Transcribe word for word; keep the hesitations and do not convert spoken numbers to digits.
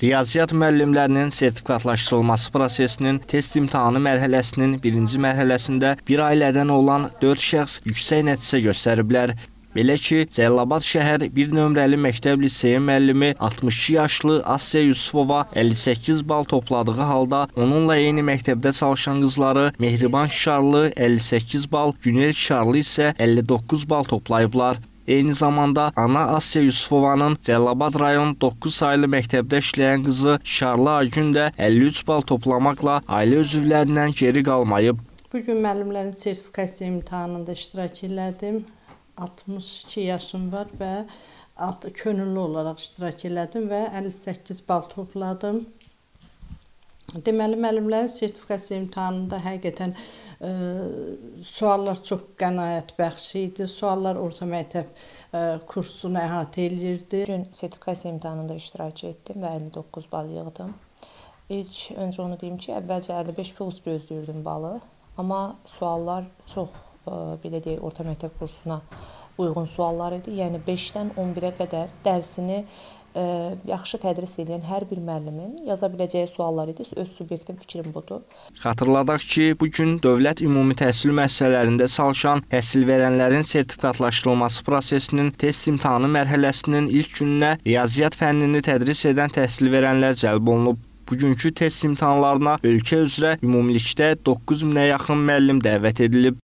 Riyaziyyat müəllimlərinin sertifikatlaşdırılması prosesinin test imtahanı mərhələsinin birinci mərhələsində bir ailədən olan dörd şəxs yüksək nəticə göstəriblər. Belə ki, Cəlilabad şəhər bir nömrəli məktəb liseyi müəllimi altmış iki yaşlı Asiya Yusufova əlli səkkiz bal topladığı halda onunla eyni məktəbdə çalışan qızları Mehriban Şarlı əlli səkkiz bal, Günel Şarlı isə əlli doqquz bal toplayıblar. Eyni zamanda ana Asiya Yusufovanın Cəlilabad rayon doqquz saylı məktəbdə işləyən qızı Şarlı Aygün də əlli üç bal toplamaqla ailə üzvlərindən geri qalmayıb. Bugün müəllimlərin sertifikasiya imtahanında iştirak elədim. altmış iki yaşım var və könüllü olaraq iştirak elədim və əlli səkkiz bal topladım. Deməli, müəllimlərin sertifikasiya imtahanında həqiqətən e, suallar çox qənaət bəxş idi. Suallar orta məktəb e, kursunu əhatə edirdi. Bugün sertifikasiya imtahanında iştirak etdim və əlli doqquz bal yığdım. İlk öncə onu deyim ki, əvvəlcə əlli beş plus gözləyirdim balı. Amma suallar çox, e, belə deyək, orta məktəb kursuna uyğun suallar idi. Yəni beşdən on birə qədər dərsini Ə, yaxşı tədris edən hər bir müəllimin yaza biləcəyi suallar idi. Öz subyektiv fikrim budur. Xatırladaq ki, bugün dövlət ümumi təhsil müəssisələrində çalışan təhsil verənlərin sertifikatlaşdırılması prosesinin test imtahanı mərhələsinin ilk gününə riyaziyyat fənnini tədris edən təhsil verənlər cəlb olunub. Bugünkü test imtahanlarına ölkə üzrə ümumilikdə doqquz minə yaxın müəllim dəvət edilib.